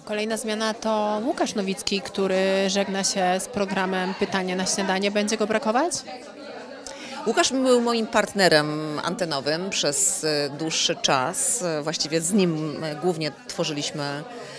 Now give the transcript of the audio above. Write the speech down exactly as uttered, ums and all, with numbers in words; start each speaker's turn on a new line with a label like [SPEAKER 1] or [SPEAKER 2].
[SPEAKER 1] Kolejna zmiana to Łukasz Nowicki, który żegna się z programem Pytanie na śniadanie. Będzie go brakować?
[SPEAKER 2] Łukasz był moim partnerem antenowym przez dłuższy czas. Właściwie z nim głównie tworzyliśmy